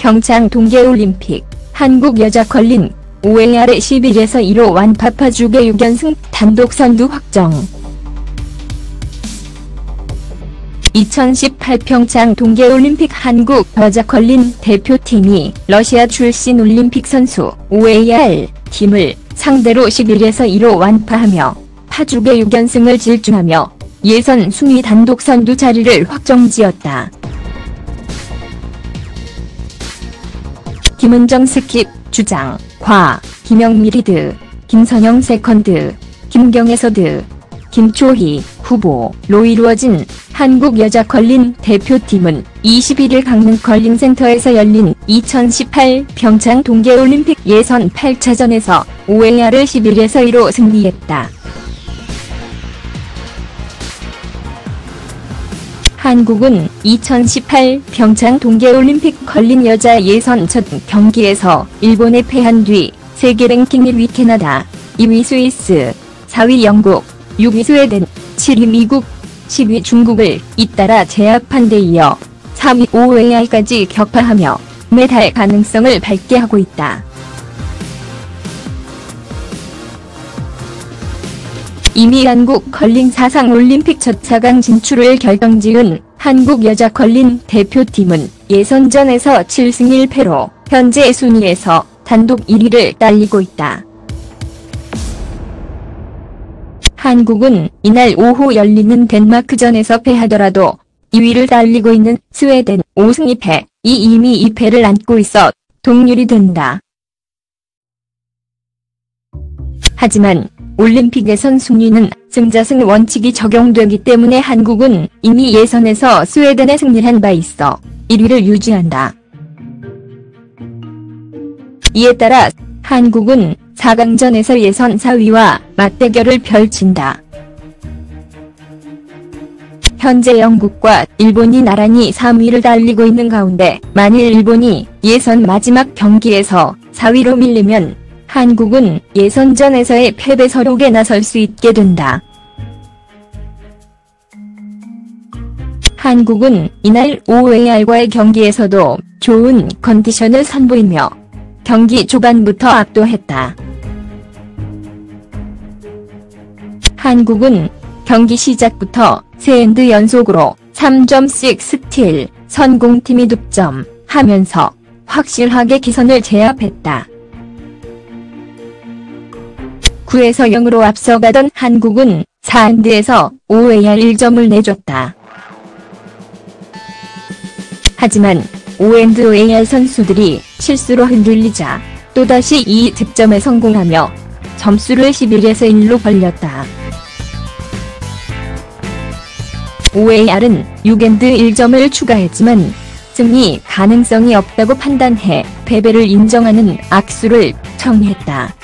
평창 동계올림픽 한국 여자 컬링 OAR의 11에서 1호 완파 파주계 6연승 단독 선두 확정. 2018 평창 동계올림픽 한국 여자 컬링 대표팀이 러시아 출신 올림픽 선수 OAR 팀을 상대로 11에서 1호 완파하며 파주계 6연승을 질주하며 예선 순위 단독 선두 자리를 확정지었다. 김은정 스킵, 주장, 과, 김영미 리드, 김선영 세컨드, 김경애 서드, 김초희 후보로 이루어진 한국 여자 컬링 대표팀은 21일 강릉 컬링센터에서 열린 2018 평창 동계올림픽 예선 8차전에서 OAR을 11에서 1로 승리했다. 한국은 2018 평창 동계올림픽 컬링 여자 예선 첫 경기에서 일본에 패한 뒤 세계 랭킹 1위 캐나다, 2위 스위스, 4위 영국, 6위 스웨덴, 7위 미국, 10위 중국을 잇따라 제압한 데 이어 3위 OAR까지 격파하며 메달 가능성을 밝게 하고 있다. 이미 한국 컬링 사상 올림픽 첫 4강 진출을 결정지은 한국 여자 컬링 대표팀은 예선전에서 7승 1패로 현재 순위에서 단독 1위를 달리고 있다. 한국은 이날 오후 열리는 덴마크전에서 패하더라도 2위를 달리고 있는 스웨덴 5승 2패, 이미 2패를 안고 있어 동률이 된다. 하지만 올림픽에선 순위는 승자승 원칙이 적용되기 때문에 한국은 이미 예선에서 스웨덴에 승리한 바 있어 1위를 유지한다. 이에 따라 한국은 4강전에서 예선 4위와 맞대결을 펼친다. 현재 영국과 일본이 나란히 3위를 달리고 있는 가운데 만일 일본이 예선 마지막 경기에서 4위로 밀리면 한국은 예선전에서의 패배 서록에 나설 수 있게 된다. 한국은 이날 OAR과의 경기에서도 좋은 컨디션을 선보이며 경기 초반부터 압도했다. 한국은 경기 시작부터 3엔드 연속으로 3점씩 스틸, 선공팀이 득점하면서 확실하게 기선을 제압했다. 9에서 0으로 앞서가던 한국은 4엔드에서 OAR 1점을 내줬다. 하지만 5엔드 OAR 선수들이 실수로 흔들리자 또다시 2득점에 성공하며 점수를 11에서 1로 벌렸다. OAR은 6엔드 1점을 추가했지만 승리 가능성이 없다고 판단해 패배를 인정하는 악수를 청했다.